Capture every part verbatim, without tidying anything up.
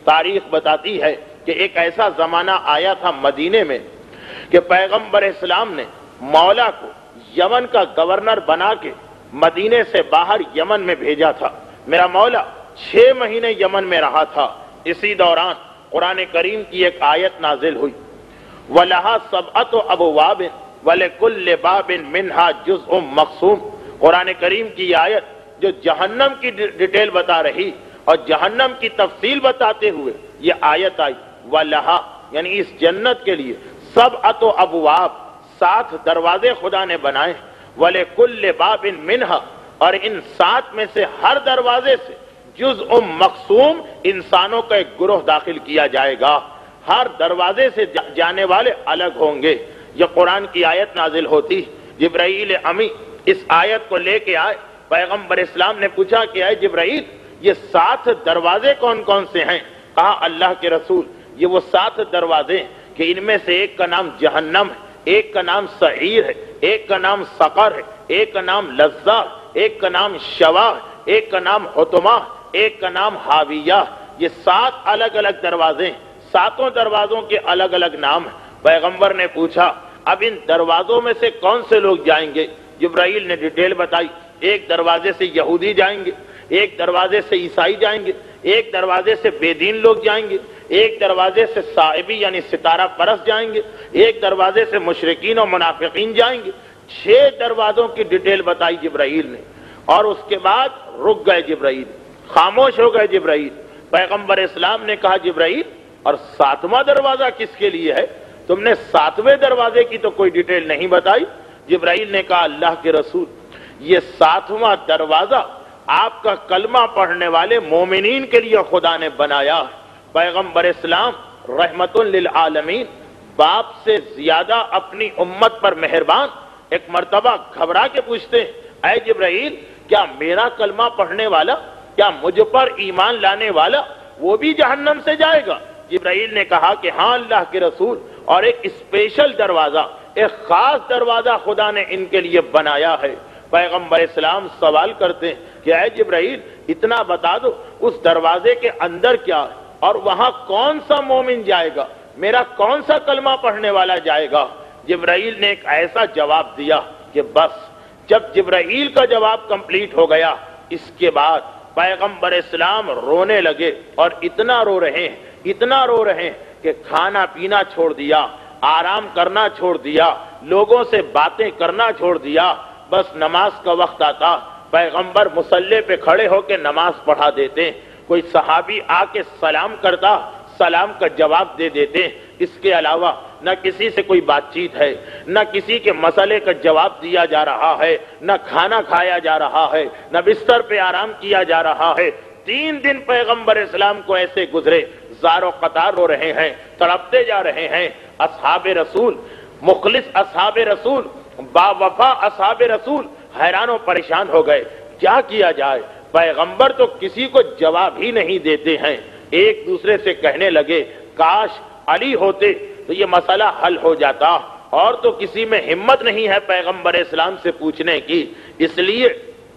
تاریخ بتاتی ہے کہ ایک ایسا زمانہ آیا تھا مدینے میں کہ پیغمبر اسلام نے مولا کو یمن کا گورنر بنا کے مدینے سے باہر یمن میں بھیجا تھا۔ میرا مولا چھ مہینے یمن میں رہا تھا۔ اسی دوران قرآن کریم کی ایک آیت نازل ہوئی، وَلَهَا سَبْعَةُ أَبْوَابٍ وَلِكُلِّ بَابٍ مِّنْهَا جُزْءٌ مَقْسُومٌ۔ قرآن کریم کی آیت جو جہنم کی ڈیٹیل بتا رہی اور جہنم کی تفصیل بتاتے ہوئے یہ آیت آئی، وَلَهَا یعنی اس جنت کے لیے سَبْعَةُ أَبْوَاب، سات دروازے خدا نے بنائے، وَلِكُلِّ بَابٍ مِّنْهَا اور ان سات میں سے ہر دروازے سے جزء مقسوم انسانوں کا ایک گروہ داخل کیا جائے گا، ہر دروازے سے جانے والے الگ ہوں گے۔ یہ قرآن کی آیت نازل ہوتی، جبرائیل امی اس آیت کو لے کے آئے، پیغمبر اسلام نے پوچھا کہ اے جبرائیل یہ سات دروازے کون کون سے ہیں؟ کہا اللہ کے رسول یہ وہ سات دروازے کہ ان میں سے ایک کا نام جہنم ہے، ایک کا نام سعیر ہے، ایک کا نام سقر ہے، ایک کا نام لظہ، ایک کا نام شوا، ایک کا نام حطمہ، ایک کا نام حاویہ۔ یہ سات الگ الگ دروازے، ساتوں دروازوں کے الگ الگ نام ہیں۔ پیغمبر نے پوچھا اب ان دروازوں میں سے کون سے لوگ جائیں گے؟ جبرائیل نے ڈیٹیل بتائی، ایک دروازے سے یہودی جائیں گے، ایک دروازے سے عیسائی جائیں گے، ایک دروازے سے بے دین لوگ جائیں گے، ایک دروازے سے صائبی یعنی ستارہ پرست جائیں گے، ایک دروازے سے مشرکین اور منافقین جائیں گے۔ چھ دروازوں کی ڈیٹیل بتائی جبرائیل نے، اور اس کے بعد رک گئے جبرائیل، خاموش ہو گئے جبرائیل۔ پیغمبر اسلام نے کہا جبرائیل اور ساتواں دروازہ کس کے لیے ہے؟ تم نے ساتویں دروازے کی تو کوئی ڈیٹیل نہیں بتائی۔ جبرائیل نے کہا اللہ کے رسول یہ ساتواں دروازہ آپ کا کلمہ پڑھنے والے مومنین کے لیے خدا نے بنایا۔ پیغمبر اسلام رحمت للعالمین، باپ سے زیادہ اپنی امت پر مہربان، ایک مرتبہ گھبرا کے پوچھتے ہیں اے جبرائیل کیا میرا کلمہ پڑھنے والا، کیا مجھ پر ایمان لانے والا وہ بھی جہنم سے جائے گا؟ جبرائیل نے کہا کہ ہاں اللہ کے رسول، اور ایک اسپیشل دروازہ، ایک خاص دروازہ خدا نے ان کے لیے بنایا ہے۔ پیغمبر اسلام سوال کرتے ہیں کہ اے جبرائیل اتنا بتا دو اس دروازے کے اندر کیا ہے اور وہاں کون سا مومن جائے گا، میرا کون سا کلمہ پڑھنے والا جائے گا؟ جبرائیل نے ایک ایسا جواب دیا کہ بس جب جبرائیل کا جواب کمپلیٹ ہو گیا اس کے بعد پیغمبر اسلام رونے لگے، اور اتنا رو رہے ہیں اتنا رو رہے ہیں کہ کھانا پینا چھوڑ دیا، آرام کرنا چھوڑ دیا، لوگوں سے باتیں کرنا چھوڑ دیا۔ بس نماز کا وقت آتا پیغمبر مصلی پہ کھڑے ہو کے نماز پڑھا دیتے، کوئی صحابی آ کے سلام کرتا، سلام کا جواب دے دیتے۔ اس کے علاوہ نہ کسی سے کوئی بات چیت ہے، نہ کسی کے مسئلے کا جواب دیا جا رہا ہے، نہ کھانا کھایا جا رہا ہے، نہ بستر پہ آرام کیا جا رہا ہے۔ تین دن پیغمبر اسلام کو ایسے گزرے، زار و قطار رو رہے ہیں، تڑپتے جا رہے ہیں۔ اصحاب رسول، مخلص اصحاب رسول، با وفا اصحاب رسول حیران و پریشان ہو گئے، کیا کیا جائے؟ پیغمبر تو کسی کو جواب ہی نہیں دیتے ہیں۔ ایک دوسرے سے کہنے لگے کاش علی ہوتے تو یہ مسئلہ حل ہو جاتا، اور تو کسی میں ہمت نہیں ہے پیغمبر اسلام سے پوچھنے کی، اس لیے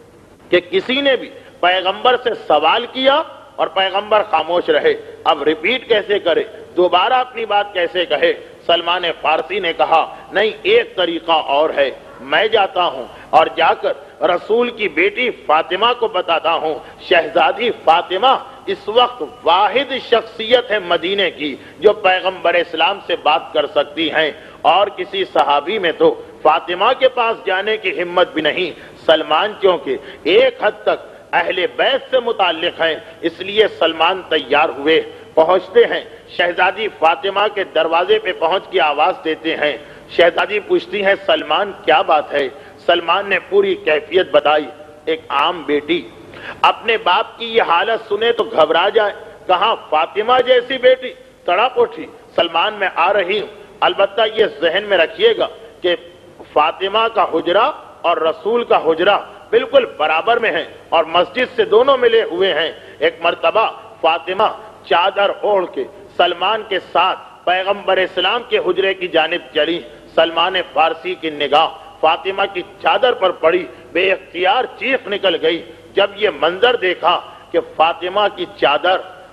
کہ کسی نے بھی پیغمبر سے سوال کیا اور پیغمبر خاموش رہے۔ اب ریپیٹ کیسے کرے، دوبارہ اپنی بات کیسے کہے؟ سلمان فارسی نے کہا نہیں ایک طریقہ اور ہے، میں جاتا ہوں اور جا کر رسول کی بیٹی فاطمہ کو بتاتا ہوں، شہزادی فاطمہ اس وقت واحد شخصیت ہے مدینے کی جو پیغمبر اسلام سے بات کر سکتی ہیں، اور کسی صحابی میں تو فاطمہ کے پاس جانے کی ہمت بھی نہیں۔ سلمان چونکہ ایک حد تک اہل بیت سے متعلق ہیں، اس لیے سلمان تیار ہوئے، پہنچتے ہیں، شہزادی فاطمہ کے دروازے پہ پہنچ کے آواز دیتے ہیں۔ شہزادی پوچھتی ہیں سلمان کیا بات ہے؟ سلمان نے پوری کیفیت بتائی۔ ایک عام بیٹی اپنے باپ کی یہ حالت سنے تو گھبرا جائے، کہاں فاطمہ جیسی بیٹی؟ تڑپ اٹھی، سلمان میں آ رہی ہوں، البتہ یہ ذہن میں رکھیے گا کہ فاطمہ کا حجرہ اور رسول کا حجرہ بالکل برابر میں ہیں اور مسجد سے دونوں ملے ہوئے ہیں۔ ایک مرتبہ فاطمہ چادر اوڑھ کے سلمان کے ساتھ پیغمبر اسلام کے حجرے کی جانب چلی۔ سلمان فارسی کی نگاہ فاطمہ کی چادر پر پڑی، بے اختیار چیخ نکل گئی جب یہ منظر دیکھا کہ فاطمہ کی چادر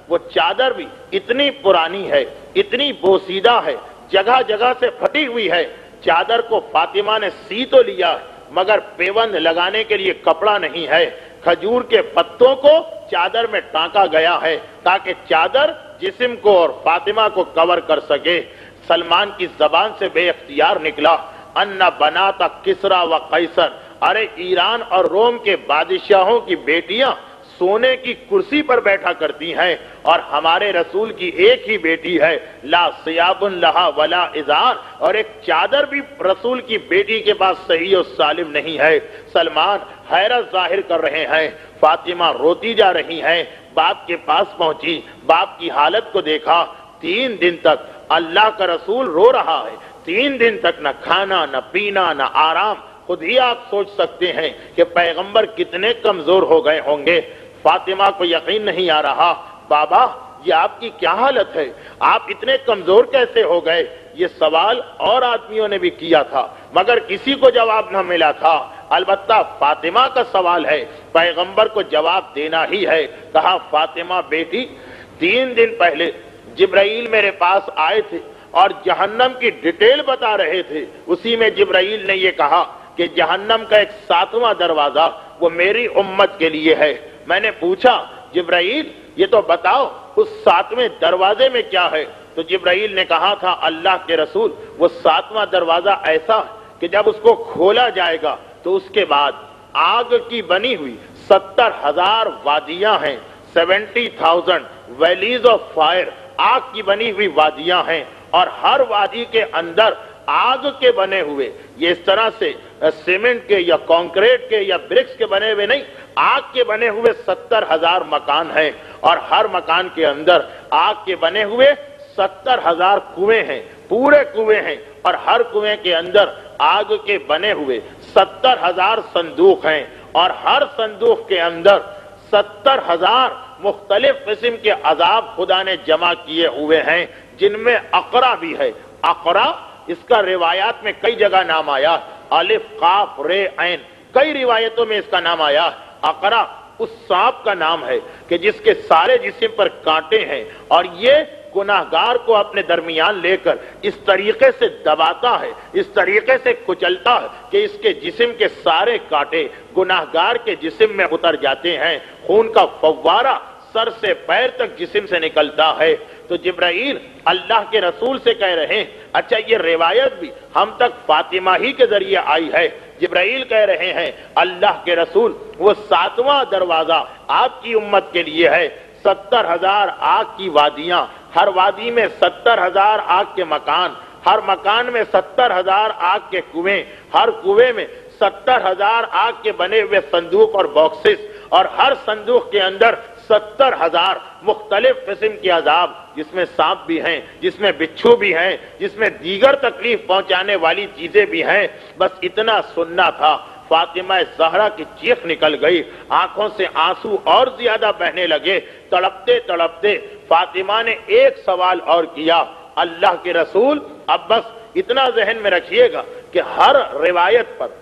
وہ چادر بھی اتنی پرانی ہے، اتنی بوسیدہ ہے، جگہ جگہ سے پھٹی ہوئی ہے۔ چادر کو فاطمہ نے سی تو لیا مگر پیوند لگانے کے لیے کپڑا نہیں ہے۔ کھجور کے پتوں کو چادر میں ٹانکا گیا ہے تاکہ چادر جسم کو اور فاطمہ کو کور کر سکے۔ سلمان کی زبان سے بے اختیار نکلا، ان بناتا کسرا و قیصر، ارے ایران اور روم کے بادشاہوں کی بیٹیاں سونے کی کرسی پر بیٹھا کرتی ہیں اور ہمارے رسول کی ایک ہی بیٹی ہے، لا ثیاب لہا ولا ازار، اور ایک چادر بھی رسول کی بیٹی کے پاس صحیح و سالم نہیں ہے۔ سلمان حیرت ظاہر کر رہے ہیں، فاطمہ روتی جا رہی ہیں۔ باپ کے پاس پہنچی، باپ کی حالت کو دیکھا، تین دن تک اللہ کا رسول رو رہا ہے، تین دن تک نہ کھانا نہ پینا نہ آرام۔ خود ہی آپ سوچ سکتے ہیں کہ پیغمبر کتنے کمزور ہو گئے ہوں گے۔ فاطمہ کو یقین نہیں آ رہا، بابا یہ آپ کی کیا حالت ہے، آپ اتنے کمزور کیسے ہو گئے؟ یہ سوال اور آدمیوں نے بھی کیا تھا مگر کسی کو جواب نہ ملا تھا، البتہ فاطمہ کا سوال ہے، پیغمبر کو جواب دینا ہی ہے۔ کہا، فاطمہ بیٹی، تین دن پہلے جبرائیل میرے پاس آئے تھے اور جہنم کی ڈیٹیل بتا رہے تھے۔ اسی میں جبرائیل نے یہ کہا کہ جہنم کا ایک ساتواں دروازہ وہ میری امت کے لیے ہے۔ میں نے پوچھا، جبرائیل یہ تو بتاؤ اس ساتویں دروازے میں کیا ہے؟ تو جبرائیل نے کہا تھا، اللہ کے رسول وہ ساتواں دروازہ ایسا کہ جب اس کو کھولا جائے گا تو اس کے بعد آگ کی بنی ہوئی ستر ہزار وادیاں ہیں، seventy thousand valleys of fire, آگ کی بنی ہوئی وادیاں ہیں، اور ہر وادی کے اندر آگ کے بنے ہوئے، یہ اس طرح سے سیمنٹ کے یا کانکریٹ کے یا برکس کے بنے ہوئے نہیں، آگ کے بنے ہوئے ستر ہزار مکان ہیں، اور ہر مکان کے اندر آگ کے بنے ہوئے ستر ہزار کنویں ہیں، پورے کنویں ہیں، اور ہر کنویں کے اندر آگ کے بنے ہوئے ستر ہزار صندوق ہیں، اور ہر صندوق کے اندر ستر ہزار مختلف قسم کے عذاب خدا نے جمع کیے ہوئے ہیں، جن میں اقرا بھی ہے۔ اقرا اس کا روایات میں کئی جگہ نام آیا، الف قاف رے عین، کئی روایتوں میں اس کا نام آیا۔ اقرا اس سانپ کا نام ہے کہ جس کے سارے جسم پر کانٹے ہیں، اور یہ گناہگار کو اپنے درمیان لے کر اس طریقے سے دباتا ہے، اس طریقے سے کچلتا ہے کہ اس کے جسم کے سارے کانٹے گناہگار کے جسم میں اتر جاتے ہیں، خون کا فوارہ سر سے پیر تک جسم سے نکلتا ہے۔ تو جبرائیل اللہ کے رسول سے کہہ رہے ہیں، اچھا یہ روایت بھی ہم تک فاطمہ ہی کے ذریعے آئی ہے۔ جبرائیل کہہ رہے ہیں، اللہ کے رسول وہ ساتواں دروازہ آپ کی امت کے لیے ہے، ستر ہزار آگ کی وادیاں، ہر وادی میں ستر ہزار آگ کے مکان، ہر مکان میں ستر ہزار آگ کے کنویں، ہر کنویں میں ستر ہزار آگ کے بنے ہوئے صندوق اور باکسز، اور ہر صندوق کے اندر ستر ہزار مختلف قسم کے عذاب، جس میں سانپ بھی ہیں، جس میں بچھو بھی ہیں، جس میں دیگر تکلیف پہنچانے والی چیزیں بھی ہیں۔ بس اتنا سننا تھا، فاطمہ زہرا کی چیخ نکل گئی، آنکھوں سے آنسو اور زیادہ بہنے لگے۔ تڑپتے تڑپتے فاطمہ نے ایک سوال اور کیا، اللہ کے رسول اب بس اتنا ذہن میں رکھیے گا کہ ہر روایت پر،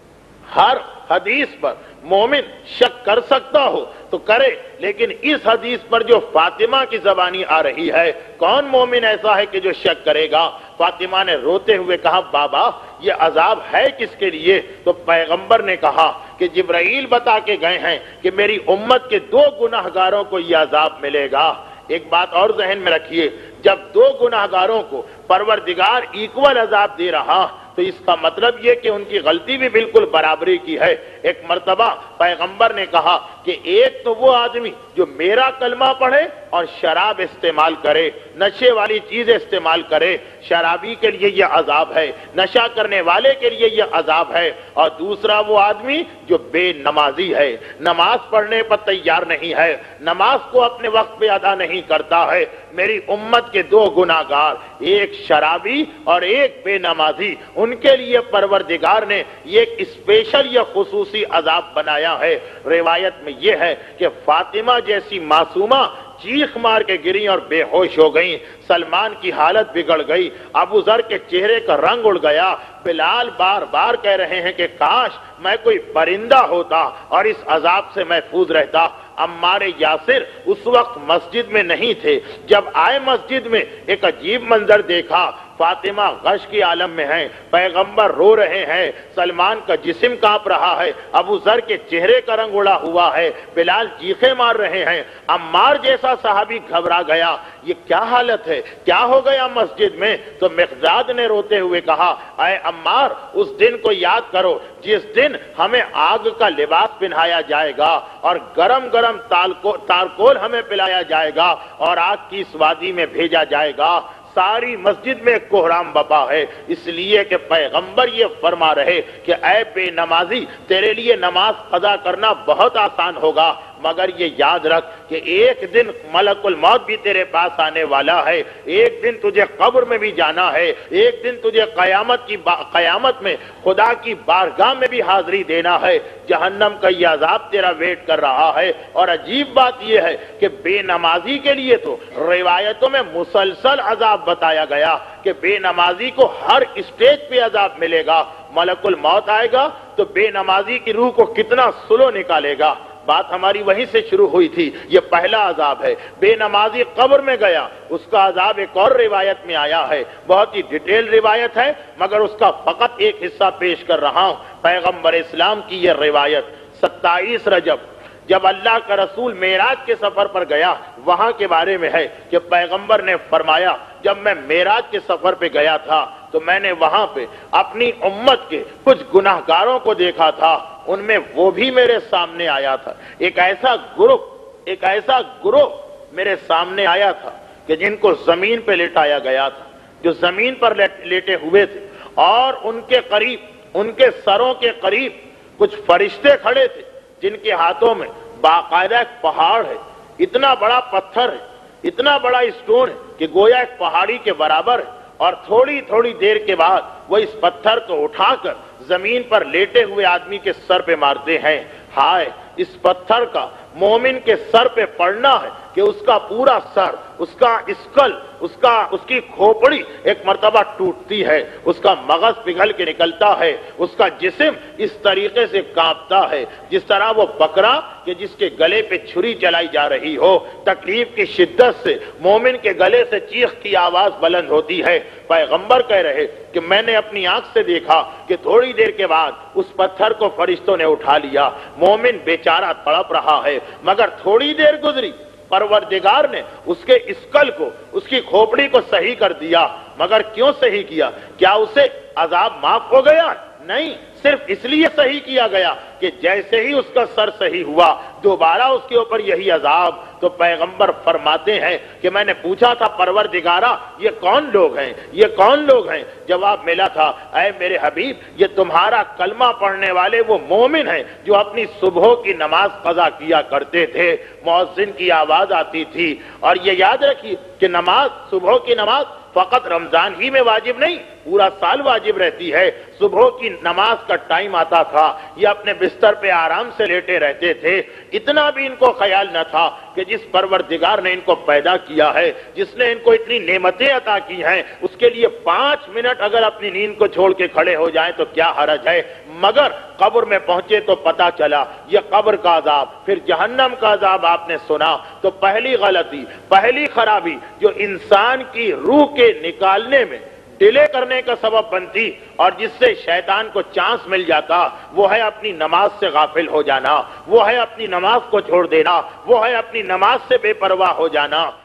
ہر حدیث پر مومن شک کر سکتا ہو تو کرے، لیکن اس حدیث پر جو فاطمہ کی زبانی آ رہی ہے، کون مومن ایسا ہے کہ جو شک کرے گا؟ فاطمہ نے روتے ہوئے کہا، بابا یہ عذاب ہے کس کے لیے؟ تو پیغمبر نے کہا کہ جبرائیل بتا کے گئے ہیں کہ میری امت کے دو گناہگاروں کو یہ عذاب ملے گا۔ ایک بات اور ذہن میں رکھیے، جب دو گناہگاروں کو پروردگار ایکول عذاب دے رہا تو اس کا مطلب یہ کہ ان کی غلطی بھی بالکل برابری کی ہے۔ ایک مرتبہ پیغمبر نے کہا کہ ایک تو وہ آدمی جو میرا کلمہ پڑھے اور شراب استعمال کرے، نشے والی چیزیں استعمال کرے، شرابی کے لیے یہ عذاب ہے، نشہ کرنے والے کے لیے یہ عذاب ہے، اور دوسرا وہ آدمی جو بے نمازی ہے، نماز پڑھنے پر تیار نہیں ہے، نماز کو اپنے وقت پہ ادا نہیں کرتا ہے۔ میری امت کے دو گناہگار، ایک شرابی اور ایک بے نمازی، ان کے لیے پروردگار نے یہ ایک اسپیشل یا خصوصی عذاب بنایا ہے۔ روایت میں یہ ہے کہ فاطمہ جیسی معصومہ چیخ مار کے گری اور بے ہوش ہو گئیں۔ سلمان کی حالت بگڑ گئی، ابو ذر کے چہرے کا رنگ اڑ گیا۔ بلال بار بار کہہ رہے ہیں کہ کاش میں کوئی پرندہ ہوتا اور اس عذاب سے محفوظ رہتا۔ عمار یاسر اس وقت مسجد میں نہیں تھے، جب آئے مسجد میں ایک عجیب منظر دیکھا۔ فاطمہ غش کی عالم میں ہیں، پیغمبر رو رہے ہیں، سلمان کا جسم کانپ رہا ہے، ابو ذر کے چہرے کا رنگ اڑا ہوا ہے، بلال چیخیں مار رہے ہیں۔ عمار جیسا صحابی گھبرا گیا، یہ کیا حالت ہے، کیا ہو گیا مسجد میں؟ تو مقداد نے روتے ہوئے کہا، اے عمار، اس دن کو یاد کرو جس دن ہمیں آگ کا لباس پہنایا جائے گا اور گرم گرم تارکول ہمیں پلایا جائے گا اور آگ کی اس وادی میں بھیجا جائے گا۔ ساری مسجد میں کوہرام بپا ہے، اس لیے کہ پیغمبر یہ فرما رہے کہ اے بے نمازی، تیرے لیے نماز قضا کرنا بہت آسان ہوگا، مگر یہ یاد رکھ کہ ایک دن ملک الموت بھی تیرے پاس آنے والا ہے، ایک دن تجھے قبر میں بھی جانا ہے، ایک دن تجھے قیامت کی قیامت میں خدا کی بارگاہ میں بھی حاضری دینا ہے، جہنم کا یہ عذاب تیرا ویٹ کر رہا ہے۔ اور عجیب بات یہ ہے کہ بے نمازی کے لیے تو روایتوں میں مسلسل عذاب بتایا گیا کہ بے نمازی کو ہر اسٹیج پہ عذاب ملے گا، ملک الموت آئے گا تو بے نمازی کی روح کو کتنا سلو نکالے گا۔ بات ہماری وہیں سے شروع ہوئی تھی، یہ پہلا عذاب ہے۔ بے نمازی قبر میں گیا، اس کا عذاب ایک اور روایت میں آیا ہے، بہت ہی ڈیٹیل روایت ہے، مگر اس کا فقط ایک حصہ پیش کر رہا ہوں۔ پیغمبر اسلام کی یہ روایت ستائیس رجب جب اللہ کا رسول معراج کے سفر پر گیا، وہاں کے بارے میں ہے کہ پیغمبر نے فرمایا، جب میں معراج کے سفر پہ گیا تھا تو میں نے وہاں پہ اپنی امت کے کچھ گناہگاروں کو دیکھا تھا، ان میں وہ بھی میرے سامنے آیا تھا۔ ایک ایسا گروہ ایک ایسا گروہ میرے سامنے آیا تھا کہ جن کو زمین پہ لٹایا گیا تھا، جو زمین پر لیٹے ہوئے تھے، اور ان کے قریب، ان کے سروں کے قریب کچھ فرشتے کھڑے تھے جن کے ہاتھوں میں باقاعدہ ایک پہاڑ ہے، اتنا بڑا پتھر ہے، اتنا بڑا اسٹون ہے کہ گویا ایک پہاڑی کے برابر ہے، اور تھوڑی تھوڑی دیر کے بعد وہ اس پتھر کو اٹھا کر زمین پر لیٹے ہوئے آدمی کے سر پہ مارتے ہیں۔ ہائے، اس پتھر کا مومن کے سر پہ پڑنا ہے کہ اس کا پورا سر، اس کا اسکل، اس کا اس کی کھوپڑی ایک مرتبہ ٹوٹتی ہے، اس کا مغز پگھل کے نکلتا ہے، اس کا جسم اس طریقے سے کانپتا ہے جس طرح وہ بکرا کہ جس کے گلے پہ چھری چلائی جا رہی ہو، تکلیف کی شدت سے مومن کے گلے سے چیخ کی آواز بلند ہوتی ہے۔ پیغمبر کہہ رہے کہ میں نے اپنی آنکھ سے دیکھا کہ تھوڑی دیر کے بعد اس پتھر کو فرشتوں نے اٹھا لیا، مومن بیچارہ تڑپ رہا ہے، مگر تھوڑی دیر گزری، پروردگار نے اس کے اسکل کو، اس کی کھوپڑی کو صحیح کر دیا۔ مگر کیوں صحیح کیا؟ کیا اسے عذاب معاف ہو گیا؟ نہیں، صرف اس لیے صحیح کیا گیا کہ جیسے ہی اس کا سر صحیح ہوا، دوبارہ اس کے اوپر یہی عذاب۔ تو پیغمبر فرماتے ہیں کہ میں نے پوچھا تھا، پروردگارا یہ کون لوگ ہیں، یہ کون لوگ ہیں؟ جواب ملا تھا، اے میرے حبیب، یہ تمہارا کلمہ پڑھنے والے وہ مومن ہیں جو اپنی صبح کی نماز قضا کیا کرتے تھے، مؤذن کی آواز آتی تھی۔ اور یہ یاد رکھیے کہ نماز، صبح کی نماز فقط رمضان ہی میں واجب نہیں، پورا سال واجب رہتی ہے۔ صبح کی نماز کا ٹائم آتا تھا، یہ اپنے بستر پہ آرام سے لیٹے رہتے تھے، اتنا بھی ان کو خیال نہ تھا کہ جس پروردگار نے ان کو پیدا کیا ہے، جس نے ان کو اتنی نعمتیں عطا کی ہیں، اس کے لیے پانچ منٹ اگر اپنی نیند کو چھوڑ کے کھڑے ہو جائیں تو کیا حرج ہے۔ مگر قبر میں پہنچے تو پتا چلا یہ قبر کا عذاب، پھر جہنم کا عذاب آپ نے سنا۔ تو پہلی غلطی، پہلی خرابی جو انسان کی روح کے نکالنے میں ڈیلے کرنے کا سبب بنتی اور جس سے شیطان کو چانس مل جاتا، وہ ہے اپنی نماز سے غافل ہو جانا، وہ ہے اپنی نماز کو چھوڑ دینا، وہ ہے اپنی نماز سے بے پرواہ ہو جانا۔